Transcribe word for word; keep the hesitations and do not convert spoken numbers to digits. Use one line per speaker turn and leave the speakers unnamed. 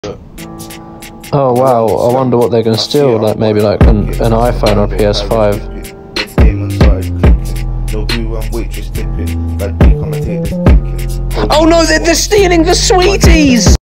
Oh wow, I wonder what they're gonna steal, like maybe like an, an iPhone or P S five. Oh no, they're, they're stealing the sweeties!